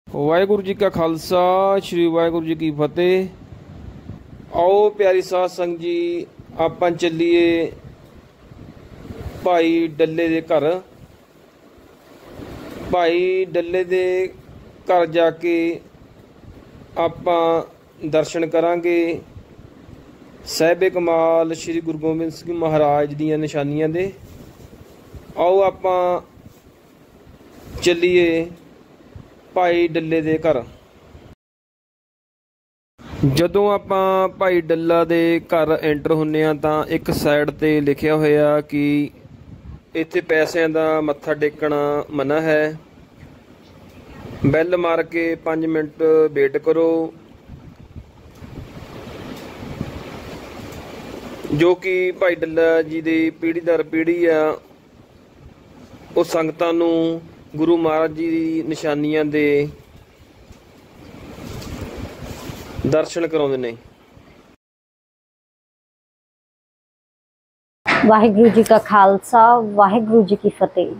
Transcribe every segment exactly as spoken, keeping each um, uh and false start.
वाहिगुरू जी का खालसा श्री वाहिगुरू जी की फतेह। आओ प्यारी साध संगत जी, आपां चलीए भाई डल्ले दे घर। भाई डल्ले दे घर जाके आपां दर्शन करांगे साहिबे कमाल श्री गुरु गोबिंद सिंह महाराज दीयां निशानियां दे। आओ आपां चलीए भाई डल्ले दे घर। जदों आपां भाई डल्ला दे घर एंटर हुन्ने आ तां एक साइड ते लिखिया होया कि इत्थे पैसिਆਂ दा मत्था टेकना मना है। बैल मार के पाँच मिनट वेट करो। जो कि भाई डल्ला जी दी पीढ़ी दर पीढ़ी आ ਉਹ ਸੰਗਤਾਂ ਨੂੰ गुरु महाराज जी दी निशानियां दे दर्शन कराउंदे ने। वाहिगुरू जी का खालसा वाहिगुरू जी की फतेह।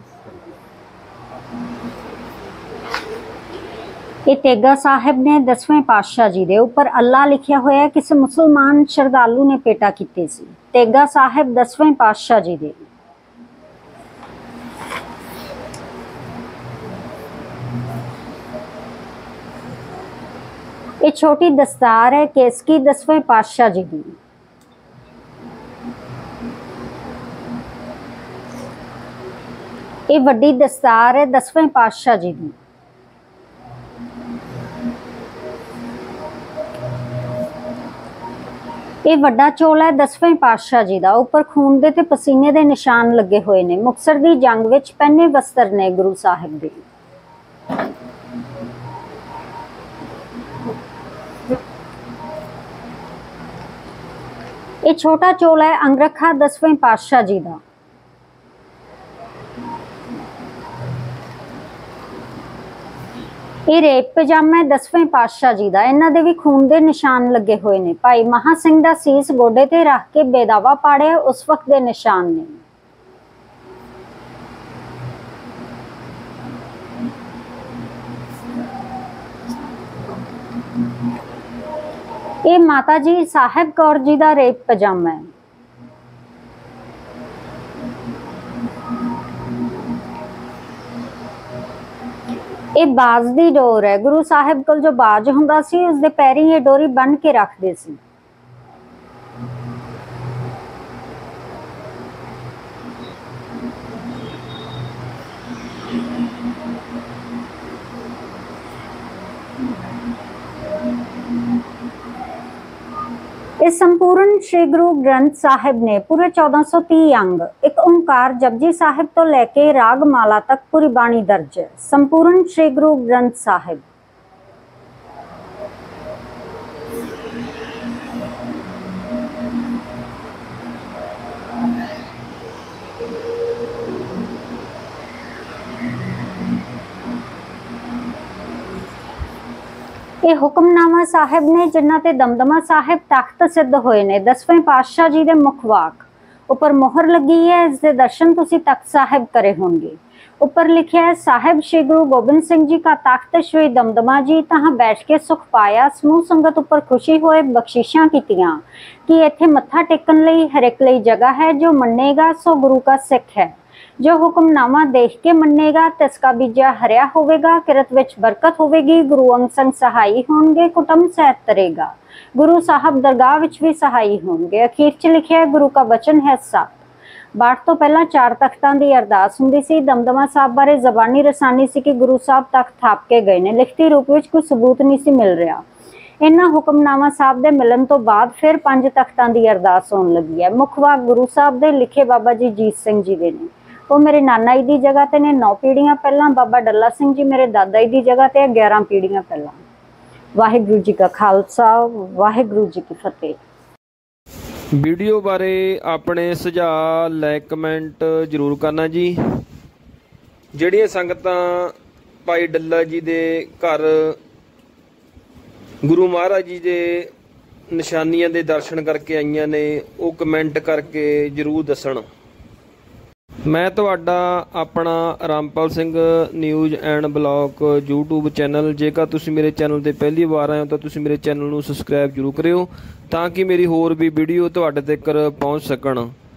ये तेगा साहिब ने दसवें पातशाह जी दे उपर अल्लाह लिखिया होया किसी मुसलमान श्रद्धालु ने पेटा कीते सी। तेगा साहिब दसवें पातशाह जी दे ये छोटी दस्तार है केसकी दसवें पातशाह जी की। ये वड्डी दस्तार है दसवें पातशाह जी की। ये वड्डा चोला है दसवें पातशाह जी का। उपर खून दे ते पसीने दे निशान लगे हुए ने। मुक्तसर दी जंग विच पहने वस्त्र ने गुरु साहिब दे। ये छोटा चोला है अंगरखा दसवें पातशाह जी का। ये रेप पजामा है दसवें पातशाह जी का। इन्हां दे भी खून दे निशान लगे हुए ने। भाई महा सिंह दा सीस गोडे ते रख के बेदावा पाड़े उस वक्त दे निशान ने। ये माता जी साहिब कौर जी का रेप पजामा है। ये बाज दी डोर है। गुरु साहिब कोल जो बाज हुंदा सी उसदे पैरी ये डोरी बन के रखदे सी। इस संपूर्ण श्री गुरु ग्रंथ साहिब ने पूरे चौदह सौ तीह अंग एक ओंकार जपजी साहिब तो लेके राग माला तक पूरी बाणी दर्ज है। संपूर्ण श्री गुरु ग्रंथ साहिब ये हुक्मनामा साहिब ने जिन्हां ते दमदमा साहिब तख्त सिद्ध होए ने। दसवें पातशाह जी दे मुख वाक उपर मोहर लगी है। इस दे दर्शन तुसी तख्त साहिब करे होंगे। ऊपर लिखा है साहिब श्री गुरु गोबिंद सिंह जी का तख्त श्री दमदमा जी तहां बैठ के सुख पाया। समूह संगत उपर खुशी होए बख्शिशां कीतियां कि इत्थे मत्था टेकन लई हर एक लई जगह है। जो मन्नेगा सो गुरु का सिख है। जो हुक्मनामा देख के मन्नेगा तिसका बीजा हरिया होवेगा। किरत विच बरकत होवेगी। गुरु अंग संग सहाई होंगे। कुटुंब सहित तरेगा। गुरु साहब दरगाह विच भी सहाई होंगे। अखीर च लिखिया गुरु का वचन है सत। बाठ तो पहला चार तख्तां दी अरदास हुंदी सी। दमदमा साहब बारे जबानी रसानी सी कि गुरु साहब तख्त थाप के गए ने। लिखती रूप विच कोई सबूत नहीं सी मिल रहा। इन्हां हुक्मनामा साहब दे मिलन तो बाद फिर पंज तख्तां दी अरदास होण लगी है। मुख वाक गुरु साहब दे लिखे बाबा जी जीत सिंह जी दे ने। वो मेरे नाना जी की जगह ते ने नौ पीढ़ियां पहला। बाबा डल्ला सिंह जी मेरे दादा जी की जगह ते ग्यारह पीढ़ियां पहला। वाहिगुरू जी का खालसा वाहिगुरू जी की फतेह। वीडियो बारे अपने सुझाव लाइक कमेंट जरूर करना जी। ਜਿਹੜੀਆਂ ਸੰਗਤਾਂ ਭਾਈ ਡੱਲਾ जी दे घर गुरु महाराज जी दे निशानियां दे दर्शन करके आईयां ने, वो कमेंट करके जरूर दसन। ਮੈਂ ਤੁਹਾਡਾ ਆਪਣਾ Rampal Singh news and blog YouTube channel. ਜੇਕਰ ਤੁਸੀਂ ਮੇਰੇ ਚੈਨਲ ਤੇ ਪਹਿਲੀ ਵਾਰ ਆਏ ਹੋ ਤਾਂ ਤੁਸੀਂ ਮੇਰੇ ਚੈਨਲ ਨੂੰ ਸਬਸਕ੍ਰਾਈਬ ਜ਼ਰੂਰ ਕਰਿਓ ਤਾਂ ਕਿ ਮੇਰੀ ਹੋਰ ਵੀ ਵੀਡੀਓ ਤੁਹਾਡੇ ਤੱਕ ਪਹੁੰਚ ਸਕਣ।